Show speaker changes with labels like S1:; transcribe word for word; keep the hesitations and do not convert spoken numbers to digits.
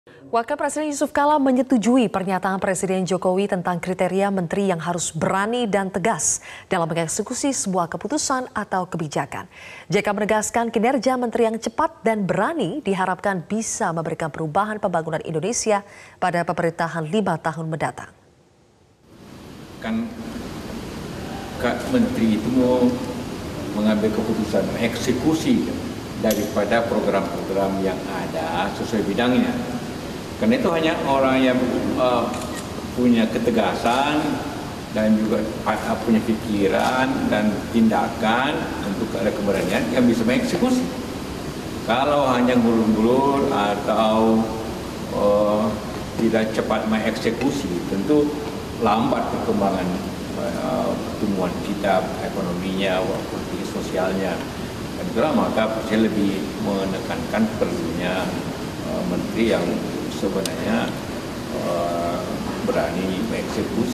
S1: Wakil Presiden Yusuf Kala menyetujui pernyataan Presiden Jokowi tentang kriteria menteri yang harus berani dan tegas dalam mengeksekusi sebuah keputusan atau kebijakan. J K menegaskan kinerja menteri yang cepat dan berani diharapkan bisa memberikan perubahan pembangunan Indonesia pada pemerintahan lima tahun mendatang.
S2: Kan Kak Menteri itu mau mengambil keputusan, mengeksekusi daripada program-program yang ada sesuai bidangnya. Karena itu hanya orang yang uh, punya ketegasan dan juga uh, punya pikiran dan tindakan untuk ada keberanian yang bisa mengeksekusi. Kalau hanya ngulur-ngulur atau uh, tidak cepat mengeksekusi, tentu lambat perkembangan uh, pertumbuhan kita, ekonominya, politik sosialnya. Dan itulah maka saya lebih menekankan perlunya uh, menteri yang sebenarnya uh, berani mengeksekusi.